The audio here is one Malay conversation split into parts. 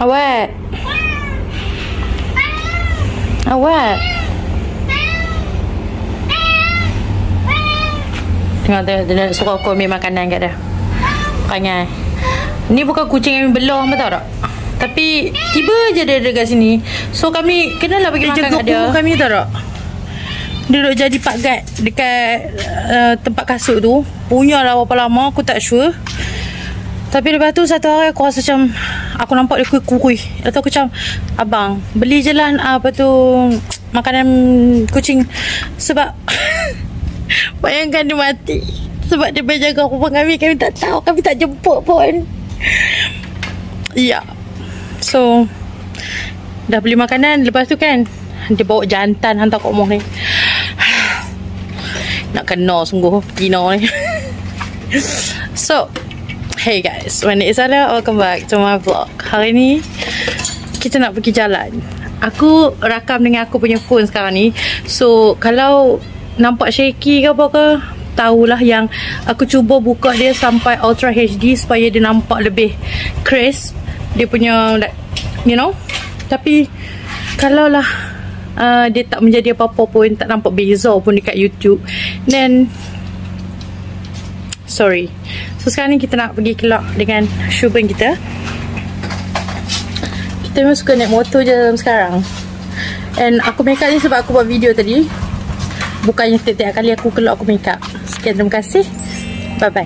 Awet. Awet. Tengok dia nak suruh aku ambil makanan kat dia. Perangai. Ni bukan kucing yang belah, tahu tak? Tapi tiba je dia dekat sini. So kami kenalah bagi makan kat dia. Kami tahu tak? Dia duduk jadi pak guard dekat tempat kasut tu. Punyalah berapa lama aku tak sure. Tapi lepas tu satu hari aku rasa macam aku nampak dia kuih-kuih. Lepas tu aku macam, abang beli je lah apa tu makanan kucing. Sebab bayangkan dia mati sebab dia berjaga rumah kami. Kami tak tahu, kami tak jemput pun. Ya. So dah beli makanan. Lepas tu kan dia bawa jantan hantar kat rumah ni. Nak kena sungguh Pino ni. So hey guys, when it's Ada, welcome back to my vlog. Hari ni kita nak pergi jalan. Aku rakam dengan aku punya phone sekarang ni. So kalau nampak shaky ke apa ke, tahulah yang aku cuba buka dia sampai Ultra HD supaya dia nampak lebih crisp dia punya, you know. Tapi kalau lah dia tak menjadi apa-apa pun, tak nampak beza pun dekat YouTube, then sorry. So sekarang ni kita nak pergi keluar dengan Shuben kita. Kita memang suka naik motor je dalam sekarang. And aku make up ni sebab aku buat video tadi. Bukannya setiap kali aku keluar aku make up. Sekian, terima kasih. Bye bye.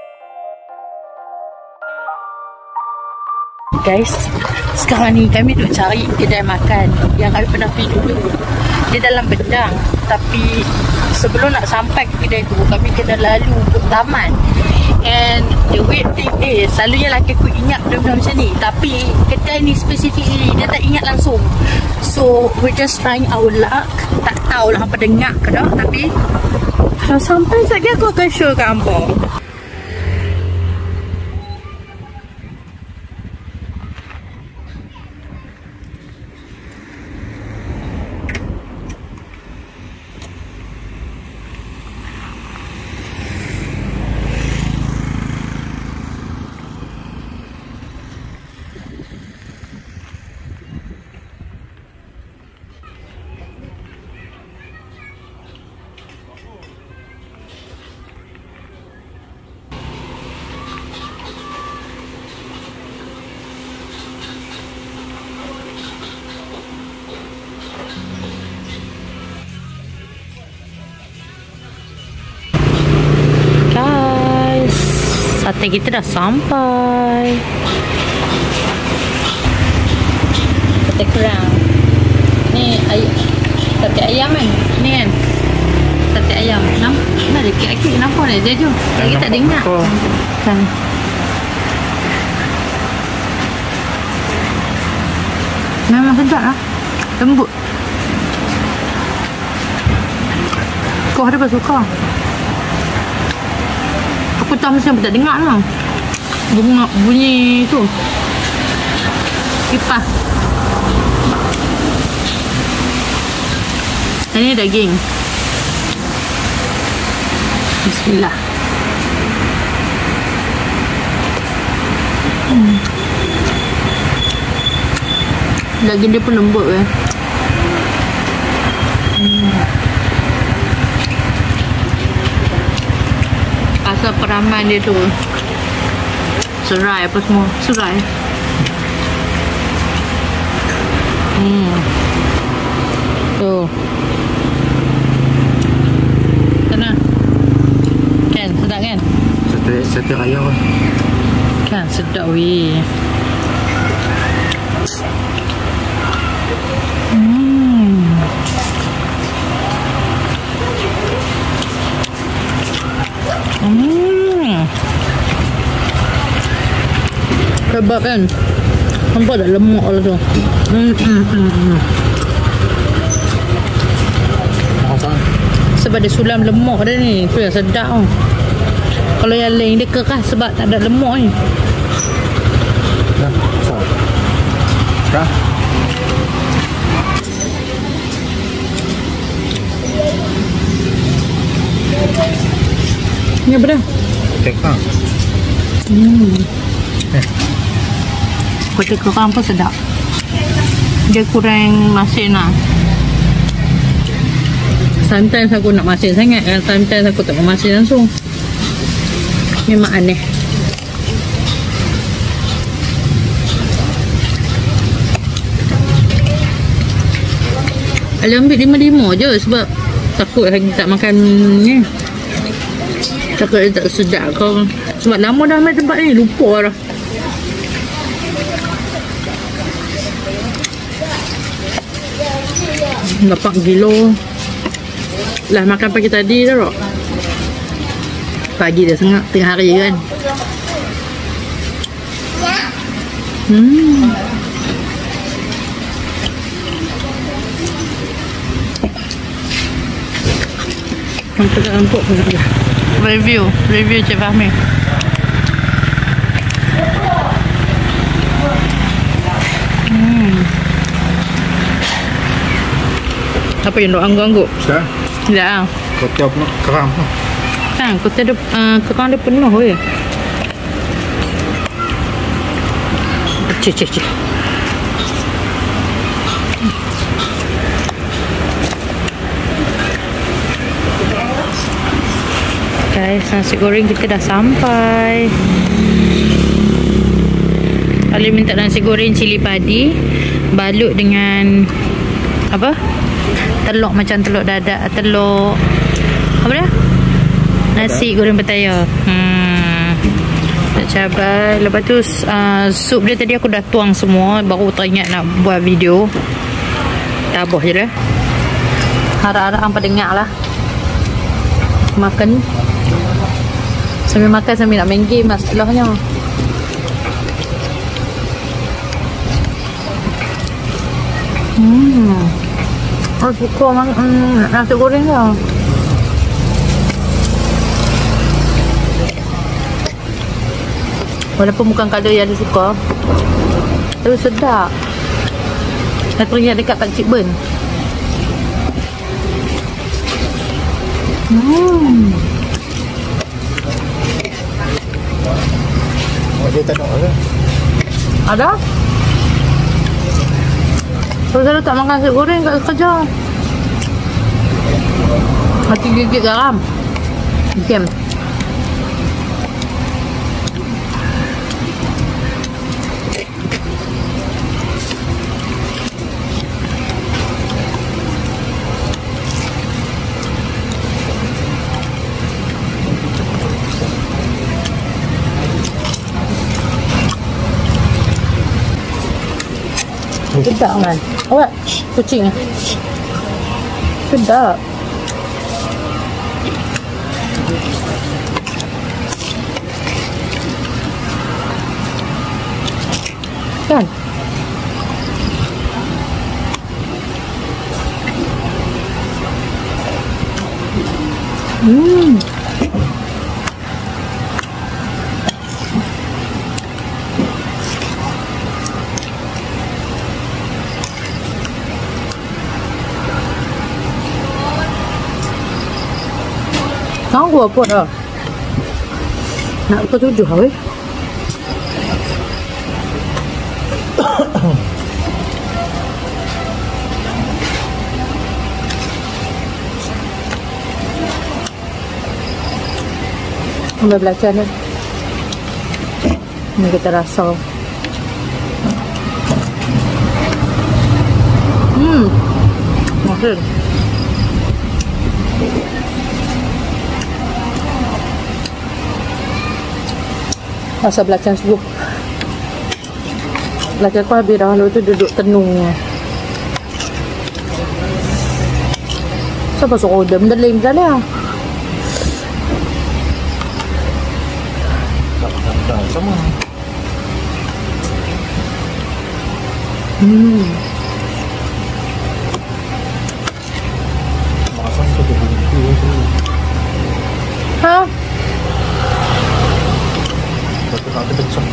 Guys, sekarang ni kami duk cari kedai makan yang kami pernah pergi dulu. Dia dalam Bedang. Tapi sebelum nak sampai ke kedai tu, kami kena lalu ke taman. And the weird thing is, selalunya laki aku ingat benda-benda macam ni, tapi kedai ni specifically dia tak ingat langsung. So we're just trying our luck. Tak tahulah apa dengar ke tak, tapi kalau sampai sekejap aku akan show kat hampa. Sate kita dah sampai. Sate kerang. Ni sate ayam kan? Ni kan? Sate ayam. Nampak ada kek-kek. Kenapa nak jaju? Lagi tak dengar. Kan. Memang sedap lah. Lembut. Kau ada apa suka? Aku tak mesti tak dengar lah bunyi tu kipas. Ini daging. Bismillah. Daging dia pun lembut kan. Asal peraman dia tu serai apa semua. Serai. Tu sana kan, sedap kan? Sate raya kan, sedap weh. Hebat kan? Nampak tak lemak lah tu. Sebab dia sulam lemak dia ni. Tu yang sedap tau. Kalau yang lain dia keras sebab tak ada lemak ni. Ni apa dah? Kek lah. Kucing kerang pun sedap. Dia kurang masin lah. Sometimes aku nak masin sangat kan. Sometimes aku tak mau masin langsung. Memang aneh. Alah ambil 5-5 je sebab takut lagi tak makan ni. Takut dia tak sedap kau. Sebab lama dah main tempat ni, lupa dah. Dapat kilo. Lah makan pagi tadi dah tak? Pagi dah sangat, tengah hari kan. Nampak empuk pun ada. Review Cik Fahmi. Apa yang nak angguk-angguk? Sudah? Tidak. Kotak pun keram tu. Kan, kotak dia, kerang dia penuh weh. Cik. Guys, nasi goreng kita dah sampai. Ali minta nasi goreng cili padi balut dengan apa? Telur macam telur dadak, telur apa dia? Nasi goreng bertaya. Tak cabai. Lepas tu sup dia tadi aku dah tuang semua, baru teringat nak buat video. Tabuh je dah. Harap-harap hangpa dengar lah. Makan. Sambil makan sambil nak main game masalahnya. Aku suka nasi goreng lah. Walaupun bukan color yang dia suka, tapi sedap. Saya teringat dekat Pakcik Ben. Dia tak nak ke? Ada? Selalu tak makan nasi goreng kat kerja. Hati gigit garam. Jam. Sedap kan? Awak kucing sedap. Kan? Tahu apa dah? Nak ke 7 weh. Ambil belacan ni. Ni kita rasa. Makan. Rasa belacan sungguh. Belacan aku habis dah. Lalu tu duduk tenung. Siapa suruh dia mendeling dah lah. Sama. Masang tu Ha? Betul tak ada pecah.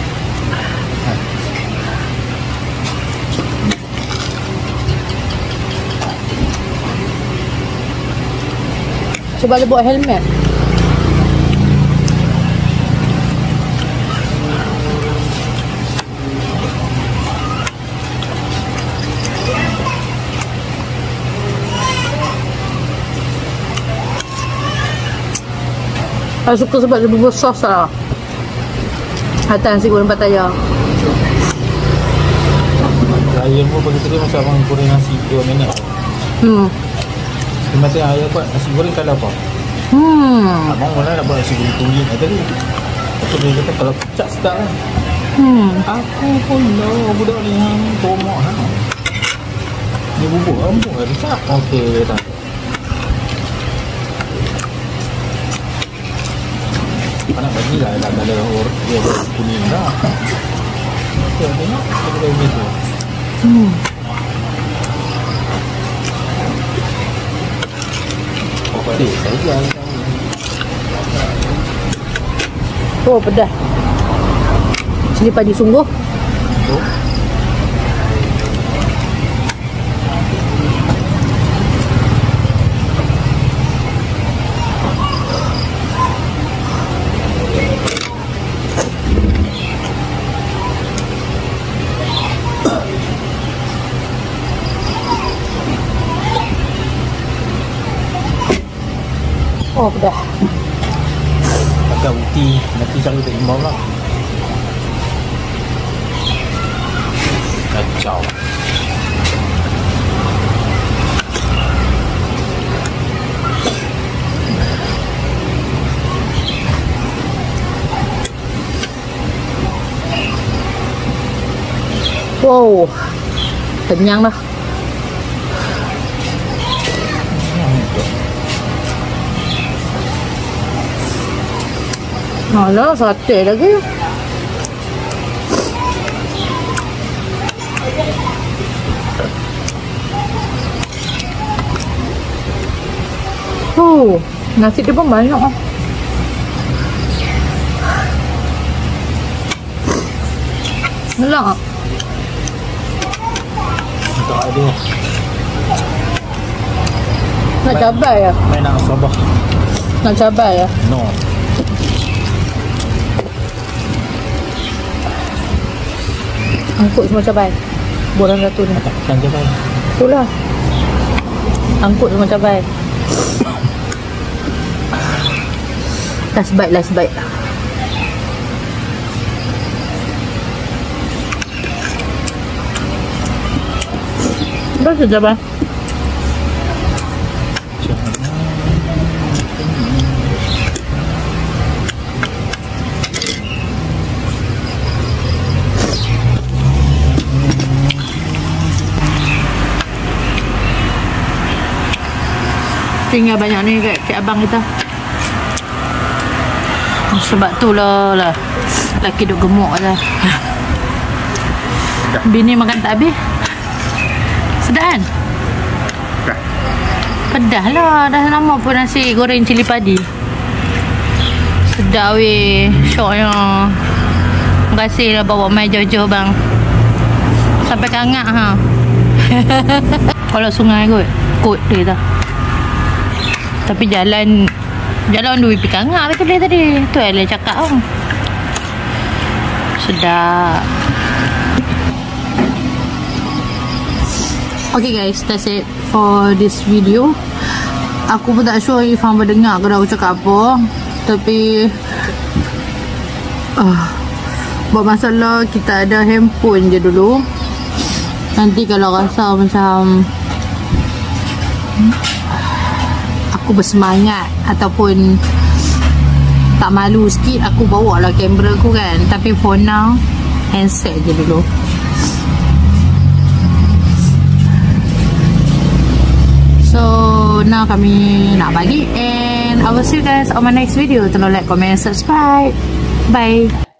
Cuba dia buat helmet. Saya suka sebab dia bubur sos lah. Hatan nasi goreng Pattaya. Ayam pun bagi tadi macam abang goreng nasi 2 minit. Dia mati ayam buat nasi goreng kalau apa? Abang mana nak buat nasi goreng kunyit tadi. Lepas dia kata kalau kecap sedap kan. Aku pun dah budak ni yang tomak kan. Dia bubur empuk kan kecap. Okey tak. Nak bagi lah dah ada dia kuning dah. Okey tengok dia begitu. Okey saja. Oh pedas. Cili padi sungguh. Oh pedas. Agak putih. Nanti cara tak imbau lah. Kacau. Wow. Kenyang dah. Alah, sate lagi. Nasi dia pun banyak lah. Enak. Tak ada. Nak cabai ya? Main nak Sabah. Nak cabai ya? No. Angkut semua cabai. Borang satu ni. Takkan cabai. Itulah. Angkut semua cabai. Last bite, last bite. Berapa cabai? Tinggal banyak ni kat abang kita. Sebab tu lah laki duk gemuk lah. Bini makan tak habis. Sedap kan? Pedas lah. Dah lama pun nasi goreng cili padi. Sedap weh. Syoknya. Terima kasih dah bawa mai jauh-jauh bang. Sampai kangak ha. Kalau sungai kot dia dah. Tapi jalan dua pergi kangak lah tadi. Tu Ella cakap oh. Sedap. Okay guys, that's it for this video. Aku pun tak sure if hamba dengar ke aku cakap apa. Tapi buat masalah kita ada handphone je dulu. Nanti kalau rasa macam aku bersemangat ataupun tak malu sikit, aku bawa lah kamera aku kan. Tapi for now handset je dulu. So now kami nak balik, and I will see you guys on my next video. Tolong like, comment, subscribe. Bye.